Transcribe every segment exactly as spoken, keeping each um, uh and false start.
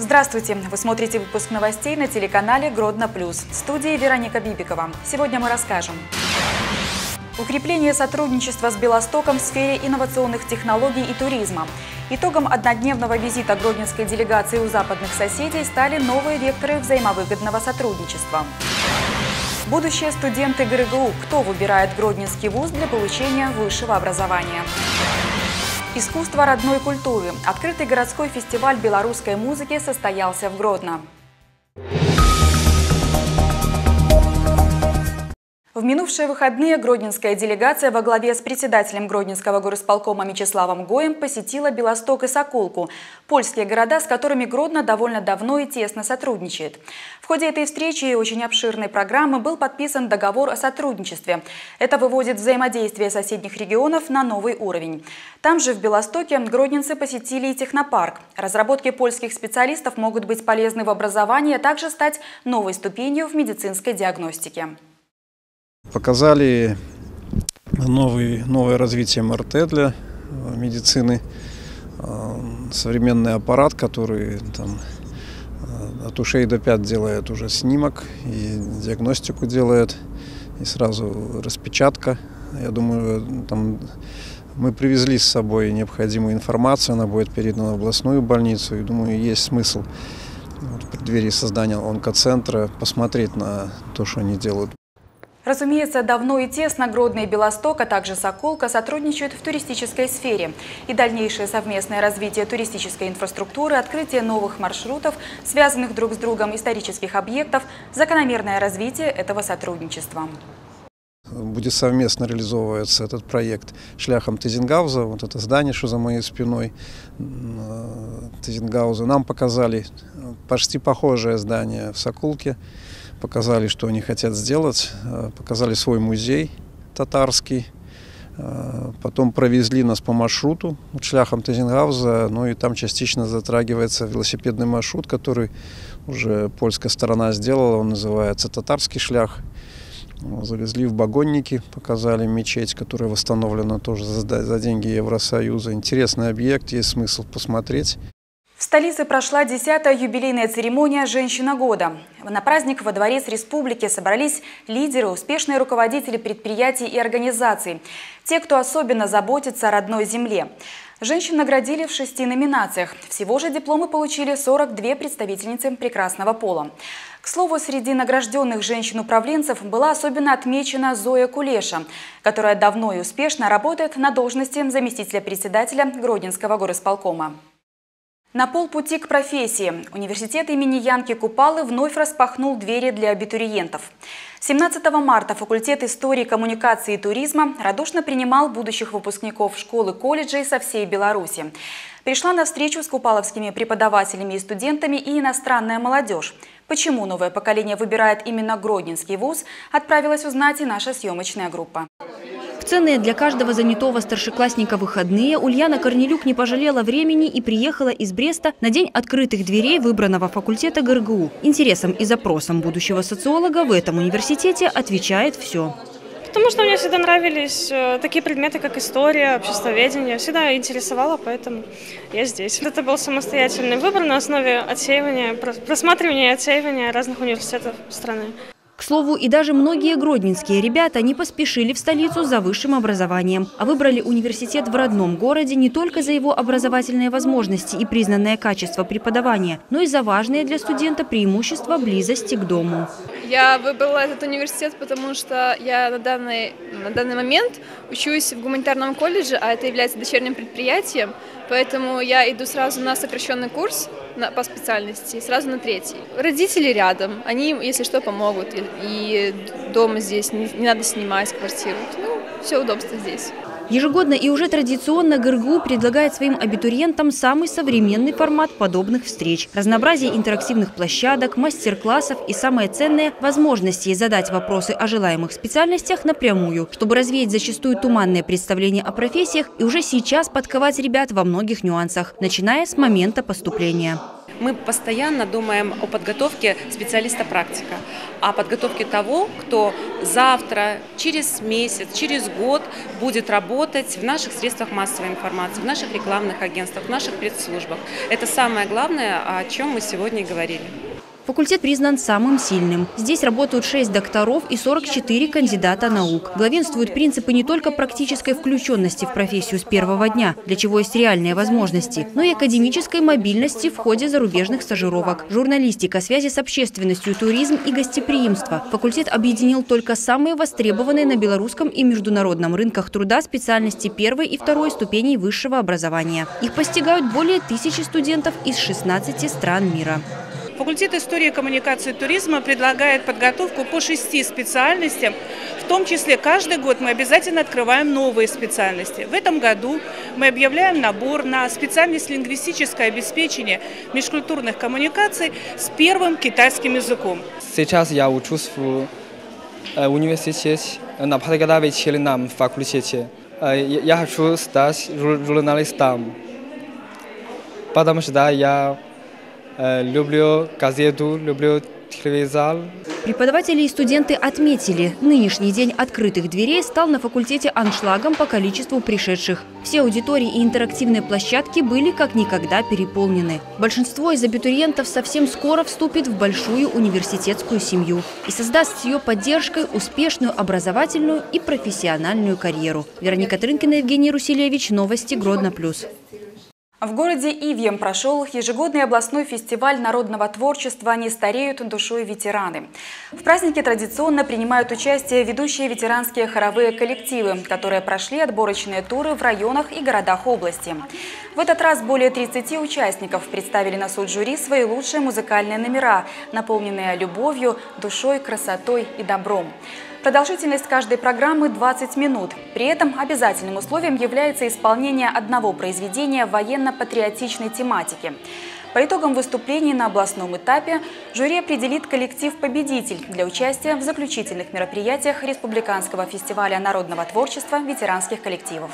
Здравствуйте! Вы смотрите выпуск новостей на телеканале Гродно Плюс. В студии Вероника Бибикова. Сегодня мы расскажем. Укрепление сотрудничества с Белостоком в сфере инновационных технологий и туризма. Итогом однодневного визита гродненской делегации у западных соседей стали новые векторы взаимовыгодного сотрудничества. Будущие студенты ГРГУ. Кто выбирает гродненский вуз для получения высшего образования? Искусство родной культуры. Открытый городской фестиваль белорусской музыки состоялся в Гродно. В минувшие выходные гродненская делегация во главе с председателем Гродненского горисполкома Мячеславом Гоем посетила Белосток и Сокулку – польские города, с которыми Гродно довольно давно и тесно сотрудничает. В ходе этой встречи и очень обширной программы был подписан договор о сотрудничестве. Это выводит взаимодействие соседних регионов на новый уровень. Там же, в Белостоке, гродненцы посетили и технопарк. Разработки польских специалистов могут быть полезны в образовании, а также стать новой ступенью в медицинской диагностике. Показали новый, новое развитие эм эр тэ для медицины, современный аппарат, который там, от ушей до пят делает уже снимок и диагностику делает, и сразу распечатка. Я думаю, там мы привезли с собой необходимую информацию, она будет передана в областную больницу, и думаю, есть смысл вот, в преддверии создания онкоцентра посмотреть на то, что они делают. Разумеется, давно и тесно Гродно и Белосток, а также Сокулка сотрудничают в туристической сфере. И дальнейшее совместное развитие туристической инфраструктуры, открытие новых маршрутов, связанных друг с другом исторических объектов, закономерное развитие этого сотрудничества. Будет совместно реализовываться этот проект шляхом Тизенгауза. Вот это здание, что за моей спиной, Тизенгауза. Нам показали почти похожее здание в Сокулке. Показали, что они хотят сделать, показали свой музей татарский, потом провезли нас по маршруту шляхом Тизенгауза, ну и там частично затрагивается велосипедный маршрут, который уже польская сторона сделала, он называется татарский шлях. Завезли в Багонники, показали мечеть, которая восстановлена тоже за деньги Евросоюза. Интересный объект, есть смысл посмотреть. В столице прошла десятая юбилейная церемония «Женщина года». На праздник во Дворец Республики собрались лидеры, успешные руководители предприятий и организаций, те, кто особенно заботится о родной земле. Женщин наградили в шести номинациях. Всего же дипломы получили сорок две представительницы прекрасного пола. К слову, среди награжденных женщин-управленцев была особенно отмечена Зоя Кулеша, которая давно и успешно работает на должности заместителя председателя Гродненского горисполкома. На полпути к профессии университет имени Янки Купалы вновь распахнул двери для абитуриентов. семнадцатого марта факультет истории, коммуникации и туризма радушно принимал будущих выпускников школ и колледжей со всей Беларуси. Пришла на встречу с купаловскими преподавателями и студентами и иностранная молодежь. Почему новое поколение выбирает именно Гродненский вуз, отправилась узнать и наша съемочная группа. Ценные для каждого занятого старшеклассника выходные Ульяна Корнелюк не пожалела времени и приехала из Бреста на день открытых дверей выбранного факультета ГРГУ. Интересам и запросам будущего социолога в этом университете отвечает все. Потому что мне всегда нравились такие предметы, как история, обществоведение. Всегда интересовало, поэтому я здесь. Это был самостоятельный выбор на основе отсеивания, просматривания и отсеивания разных университетов страны. К слову, и даже многие гродненские ребята не поспешили в столицу за высшим образованием, а выбрали университет в родном городе не только за его образовательные возможности и признанное качество преподавания, но и за важные для студента преимущества близости к дому. Я выбрала этот университет, потому что я на данный, на данный момент учусь в гуманитарном колледже, а это является дочерним предприятием, поэтому я иду сразу на сокращенный курс на, по специальности, сразу на третий. Родители рядом, они, если что, помогут. И дома здесь, не, не надо снимать квартиру. Ну, все удобство здесь. Ежегодно и уже традиционно ГРГУ предлагает своим абитуриентам самый современный формат подобных встреч. Разнообразие интерактивных площадок, мастер-классов и, самое ценное, возможности задать вопросы о желаемых специальностях напрямую, чтобы развеять зачастую туманные представления о профессиях и уже сейчас подковать ребят во многих нюансах, начиная с момента поступления. Мы постоянно думаем о подготовке специалиста-практика, о подготовке того, кто завтра, через месяц, через год будет работать в наших средствах массовой информации, в наших рекламных агентствах, в наших пресс-службах. Это самое главное, о чем мы сегодня и говорили. Факультет признан самым сильным. Здесь работают шесть докторов и сорок четыре кандидата наук. Главенствуют принципы не только практической включенности в профессию с первого дня, для чего есть реальные возможности, но и академической мобильности в ходе зарубежных стажировок. Журналистика, связи с общественностью, туризм и гостеприимство. Факультет объединил только самые востребованные на белорусском и международном рынках труда специальности первой и второй ступеней высшего образования. Их постигают более тысячи студентов из шестнадцати стран мира. Факультет истории, коммуникации и туризма предлагает подготовку по шести специальностям. В том числе каждый год мы обязательно открываем новые специальности. В этом году мы объявляем набор на специальность лингвистическое обеспечение межкультурных коммуникаций с первым китайским языком. Сейчас я учусь в университете на подготовительном факультете. Я хочу стать журналистом, потому что я люблю газету, люблю телевизор. Преподаватели и студенты отметили, нынешний день открытых дверей стал на факультете аншлагом по количеству пришедших. Все аудитории и интерактивные площадки были как никогда переполнены. Большинство из абитуриентов совсем скоро вступит в большую университетскую семью и создаст с ее поддержкой успешную образовательную и профессиональную карьеру. Вероника Трынкина, Евгений Руселевич. Новости Гродно плюс. В городе Ивьем прошел ежегодный областной фестиваль народного творчества «Не стареют душой ветераны». В празднике традиционно принимают участие ведущие ветеранские хоровые коллективы, которые прошли отборочные туры в районах и городах области. В этот раз более тридцати участников представили на суд жюри свои лучшие музыкальные номера, наполненные любовью, душой, красотой и добром. Продолжительность каждой программы двадцать минут. При этом обязательным условием является исполнение одного произведения военно-патриотичной тематики. По итогам выступлений на областном этапе жюри определит коллектив-победитель для участия в заключительных мероприятиях Республиканского фестиваля народного творчества ветеранских коллективов.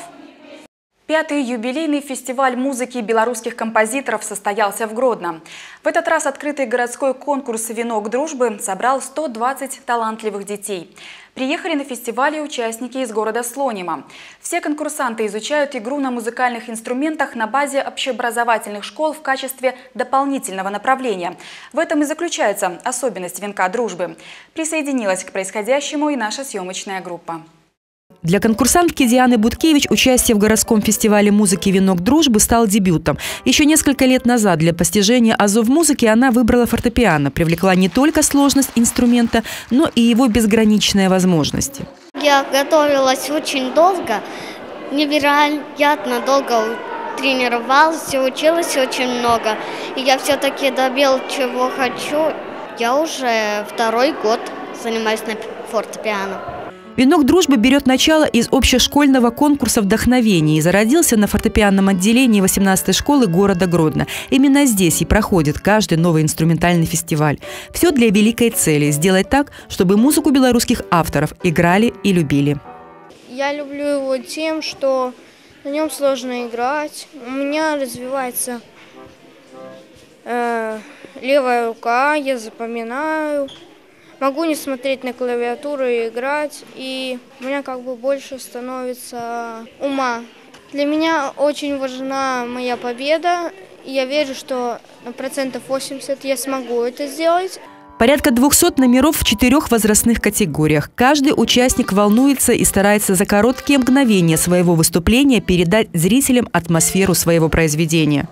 Пятый юбилейный фестиваль музыки белорусских композиторов состоялся в Гродно. В этот раз открытый городской конкурс «Венок дружбы» собрал сто двадцать талантливых детей. Приехали на фестивале участники из города Слонима. Все конкурсанты изучают игру на музыкальных инструментах на базе общеобразовательных школ в качестве дополнительного направления. В этом и заключается особенность «Венка дружбы». Присоединилась к происходящему и наша съемочная группа. Для конкурсантки Дианы Буткевич участие в городском фестивале музыки «Венок дружбы» стал дебютом. Еще несколько лет назад для постижения азов музыки она выбрала фортепиано, привлекла не только сложность инструмента, но и его безграничные возможности. Я готовилась очень долго, невероятно долго тренировалась, училась очень много. И я все-таки добил, чего хочу. Я уже второй год занимаюсь на фортепиано. «Венок дружбы» берет начало из общешкольного конкурса вдохновения и зародился на фортепианном отделении восемнадцатой школы города Гродно. Именно здесь и проходит каждый новый инструментальный фестиваль. Все для великой цели – сделать так, чтобы музыку белорусских авторов играли и любили. Я люблю его тем, что на нем сложно играть. У меня развивается э, левая рука, я запоминаю. Могу не смотреть на клавиатуру и играть, и у меня как бы больше становится ума. Для меня очень важна моя победа, и я верю, что на процентов восемьдесят я смогу это сделать. Порядка двухсот номеров в четырех возрастных категориях. Каждый участник волнуется и старается за короткие мгновения своего выступления передать зрителям атмосферу своего произведения.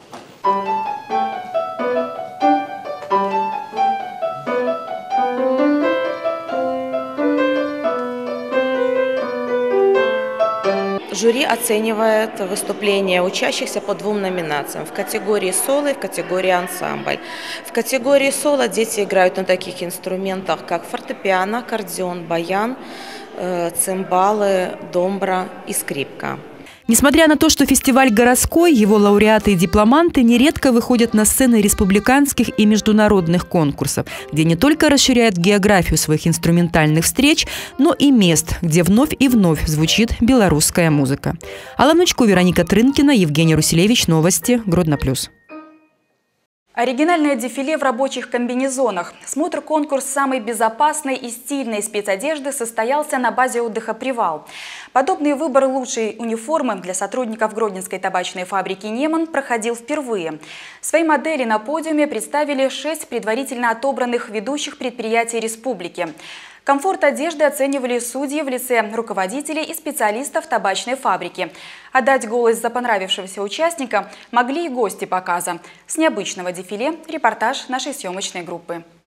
Жюри оценивает выступления учащихся по двум номинациям – в категории соло и в категории ансамбль. В категории соло дети играют на таких инструментах, как фортепиано, аккордеон, баян, цимбалы, домбра и скрипка. Несмотря на то, что фестиваль городской, его лауреаты и дипломанты нередко выходят на сцены республиканских и международных конкурсов, где не только расширяют географию своих инструментальных встреч, но и мест, где вновь и вновь звучит белорусская музыка. Алла Нучко, Вероника Трынкина, Евгений Руселевич. Новости Гродно плюс. Оригинальное дефиле в рабочих комбинезонах. Смотр конкурс самой безопасной и стильной спецодежды состоялся на базе отдыха «Привал». Подобный выбор лучшей униформы для сотрудников Гродненской табачной фабрики «Неман» проходил впервые. Свои модели на подиуме представили шесть предварительно отобранных ведущих предприятий республики. Комфорт одежды оценивали судьи в лице руководителей и специалистов табачной фабрики. Отдать голос за понравившегося участника могли и гости показа. С необычного дефиле репортаж нашей съемочной группы.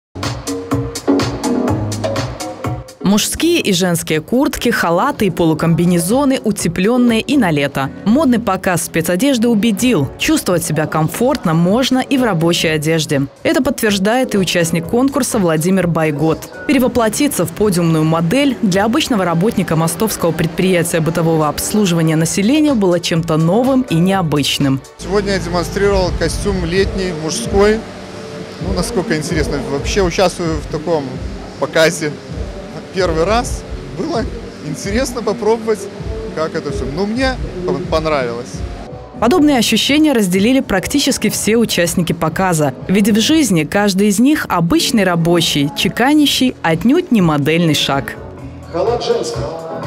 Мужские и женские куртки, халаты и полукомбинезоны, утепленные и на лето. Модный показ спецодежды убедил, чувствовать себя комфортно можно и в рабочей одежде. Это подтверждает и участник конкурса Владимир Байгот. Перевоплотиться в подиумную модель для обычного работника мостовского предприятия бытового обслуживания населения было чем-то новым и необычным. Сегодня я демонстрировал костюм летний, мужской. Ну, насколько интересно, вообще участвую в таком показе. Первый раз было интересно попробовать, как это все. Но мне понравилось. Подобные ощущения разделили практически все участники показа. Ведь в жизни каждый из них обычный рабочий, чеканящий отнюдь не модельный шаг. Халат женский.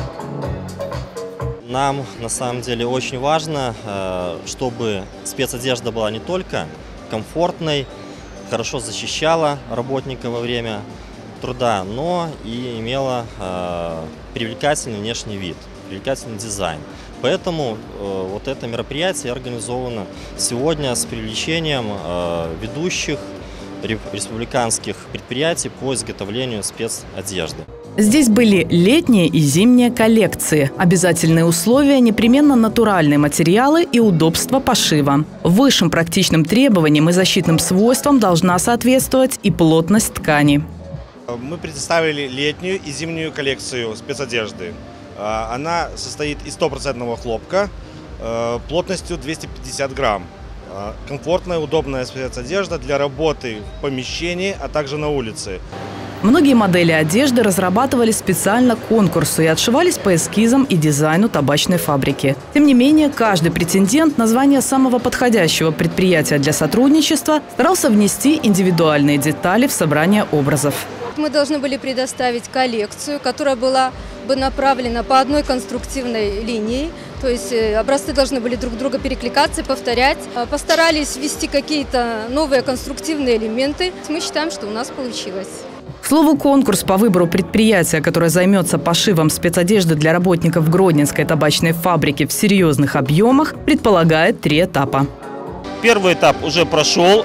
Нам на самом деле очень важно, чтобы спецодежда была не только комфортной, хорошо защищала работника во время труда, но и имела э, привлекательный внешний вид, привлекательный дизайн. Поэтому э, вот это мероприятие организовано сегодня с привлечением э, ведущих республиканских предприятий по изготовлению спецодежды. Здесь были летние и зимние коллекции. Обязательные условия – непременно натуральные материалы и удобство пошива. Высшим практичным требованиям и защитным свойствам должна соответствовать и плотность ткани. Мы представили летнюю и зимнюю коллекцию спецодежды. Она состоит из стопроцентного хлопка плотностью двести пятьдесят грамм. Комфортная, удобная спецодежда для работы в помещении, а также на улице. Многие модели одежды разрабатывали специально к конкурсу и отшивались по эскизам и дизайну табачной фабрики. Тем не менее, каждый претендент на звание самого подходящего предприятия для сотрудничества старался внести индивидуальные детали в собрание образов. Мы должны были предоставить коллекцию, которая была бы направлена по одной конструктивной линии. То есть образцы должны были друг друга перекликаться, повторять. Постарались ввести какие-то новые конструктивные элементы. Мы считаем, что у нас получилось. К слову, конкурс по выбору предприятия, которое займется пошивом спецодежды для работников Гродненской табачной фабрики в серьезных объемах, предполагает три этапа. Первый этап уже прошел.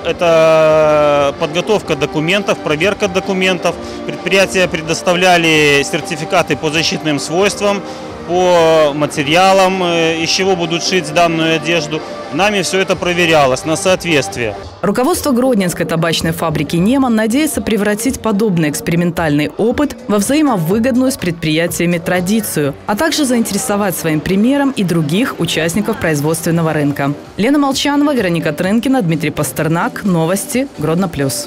Это подготовка документов, проверка документов. Предприятия предоставляли сертификаты по защитным свойствам, по материалам, из чего будут шить данную одежду. Нами все это проверялось на соответствие. Руководство Гродненской табачной фабрики «Неман» надеется превратить подобный экспериментальный опыт во взаимовыгодную с предприятиями традицию, а также заинтересовать своим примером и других участников производственного рынка. Лена Молчанова, Вероника Трынкина, Дмитрий Пастернак. Новости. Гродно плюс.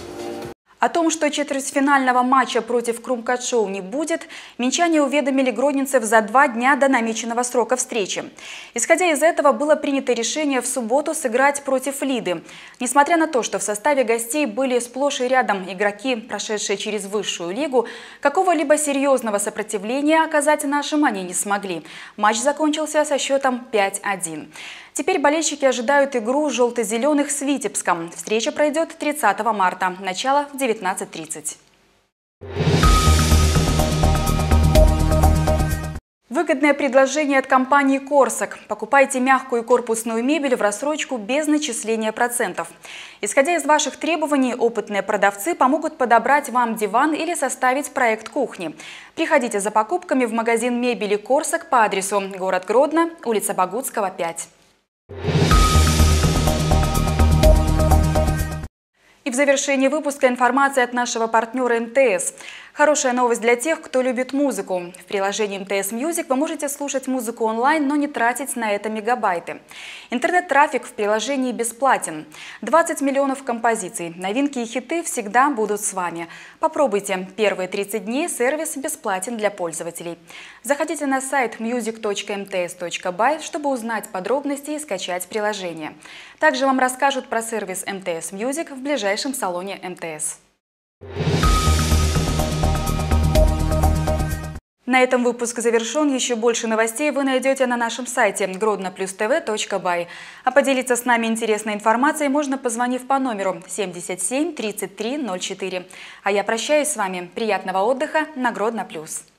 О том, что четвертьфинального матча против Крумкачоу не будет, минчане уведомили гродненцев за два дня до намеченного срока встречи. Исходя из этого, было принято решение в субботу сыграть против Лиды. Несмотря на то, что в составе гостей были сплошь и рядом игроки, прошедшие через высшую лигу, какого-либо серьезного сопротивления оказать нашим они не смогли. Матч закончился со счетом пять один. Теперь болельщики ожидают игру желто-зеленых с Витебском. Встреча пройдет тридцатого марта. Начало в девятнадцать тридцать. Выгодное предложение от компании «Корсак». Покупайте мягкую корпусную мебель в рассрочку без начисления процентов. Исходя из ваших требований, опытные продавцы помогут подобрать вам диван или составить проект кухни. Приходите за покупками в магазин мебели «Корсак» по адресу город Гродно, улица Богутского, пять. И в завершении выпуска информация от нашего партнера эм тэ эс. Хорошая новость для тех, кто любит музыку. В приложении эм тэ эс Music вы можете слушать музыку онлайн, но не тратить на это мегабайты. Интернет-трафик в приложении бесплатен. двадцать миллионов композиций, новинки и хиты всегда будут с вами. Попробуйте. Первые тридцать дней сервис бесплатен для пользователей. Заходите на сайт music точка эм тэ эс точка бай, чтобы узнать подробности и скачать приложение. Также вам расскажут про сервис эм тэ эс Music в ближайшем салоне эм тэ эс. На этом выпуск завершен. Еще больше новостей вы найдете на нашем сайте гродно плюс тэ вэ точка бай. А поделиться с нами интересной информацией можно, позвонив по номеру семьдесят семь тридцать три ноль четыре. А я прощаюсь с вами. Приятного отдыха на Гродно плюс.